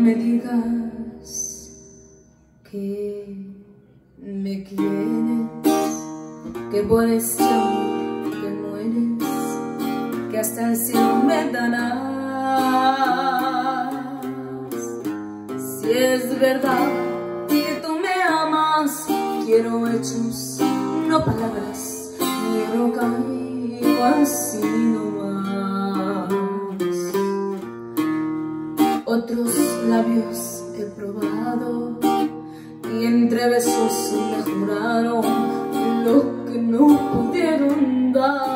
me digas que me quieres, que por este amor te mueres, que hasta el cielo me darás. Si es verdad que tú me amas, quiero hechos, no palabras, quiero caigo así nomás. Otros labios he probado y entre besos me juraron lo que no pudieron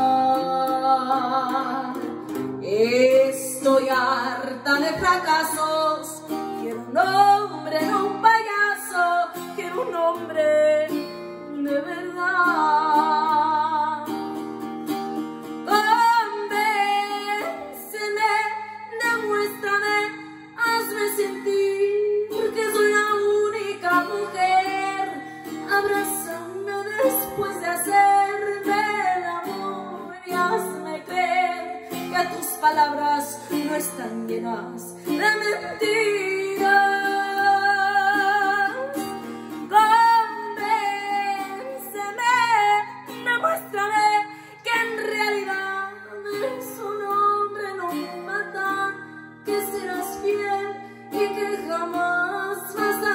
dar. Estoy harta de fracasos, quiero un hombre, no un payaso, quiero un hombre de verdad. Convénceme, demuéstrame, hazme sentir que soy la única mujer. Abrázame después de hacerme el amor y hazme creer que tus palabras no están llenas de mentiras. Convénceme, demuéstrame que en realidad eres un hombre no un patán, que serás fiel y que jamás vas a